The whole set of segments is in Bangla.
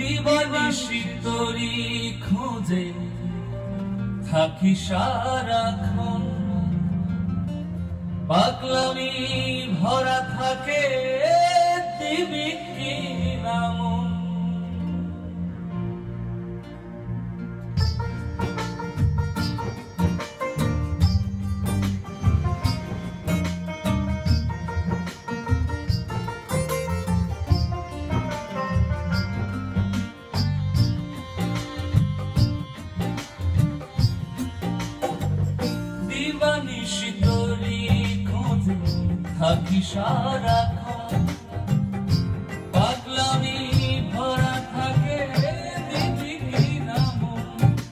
দিবানিশি তোরি খোঁজে থাকি সারাক্ষণ, পাগলামি ভরা থাকে দিবি কি নামন। দিবানিশি তোরি খোঁজে থাকি সারাক্ষণ, পাগলামি ভরা থাকে দিবি কি নামন।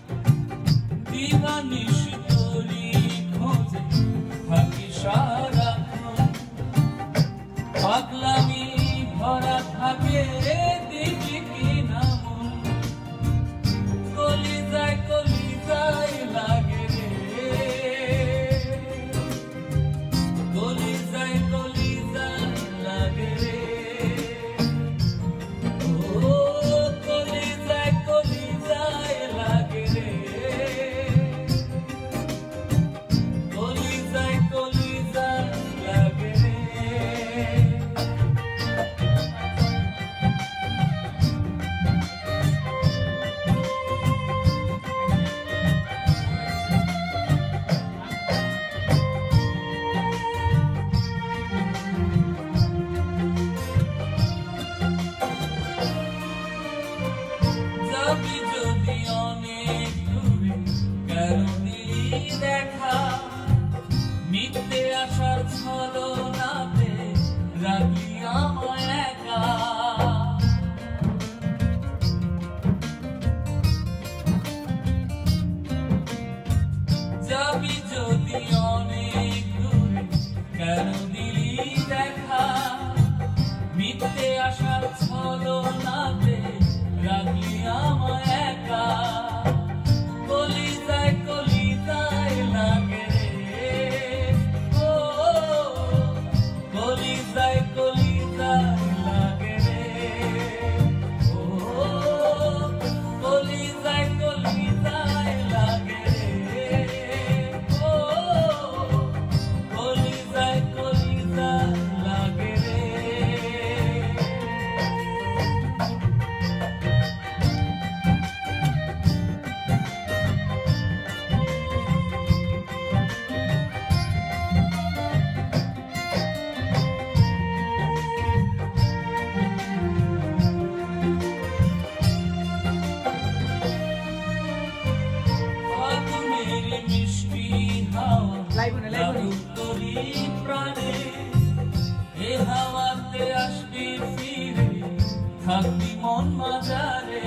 দিবানিশি তোরি খোঁজে থাকি সারাক্ষণ, পাগলামি ভরা থাকে দিবি কি নামন। কলিজায় কলিজায় লাগে যদি অনেক দূরে কেন দিলি দেখা, মিথ্যে আশার ছলনাতে রাখলি আমায় একা। যাবি যদি অনেক দূরে কেন দিলি দেখা, মিথ্যে আশার ছলনাতে রাখলি আমায় একা। কলিজায় কলিজায় লাগে রে, ও কলিজায় কলিজায় লাগে রে, ও কলিজায় কলিজায় লাগে রে, ও কলিজায় কলিজায় লাগে রে। মিষ্টি হাওয়া তোরি প্রাণে, এ হাওয়াতে আসবি ফিরে থাকবি মন মাজারে।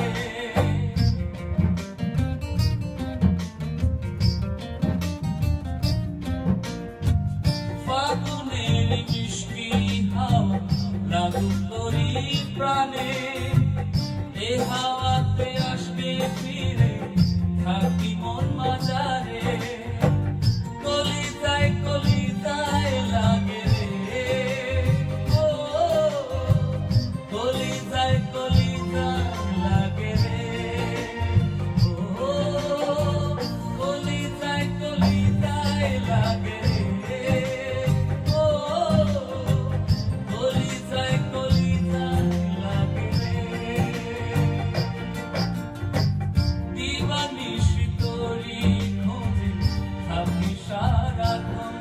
ফাগুনের মিষ্টি হাওয়া লাগুক তোরি প্রাণে, এ হাওয়াতে আসবি ফিরে থাকবি মন মাজারে। কলিজায় কলিজায় লাগে রে, ও কলিজায় কলিজায় লাগে রে, ও কলিজায় কলিজায় লাগে রে, ও কলিজায় কলিজায় লাগে রে। দিবানিশি তোরি খোঁজে থাকি সারাক্ষণ,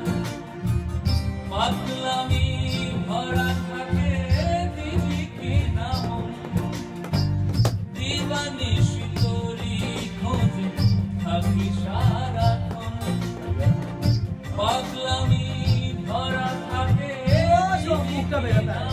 পাগলামি ভরা থাকে দিবি কি নামন। দিবানিশি তোরি খোঁজে থাকি সারাক্ষণ, পাগলামি ভরা থাকে দিবি কি নামন।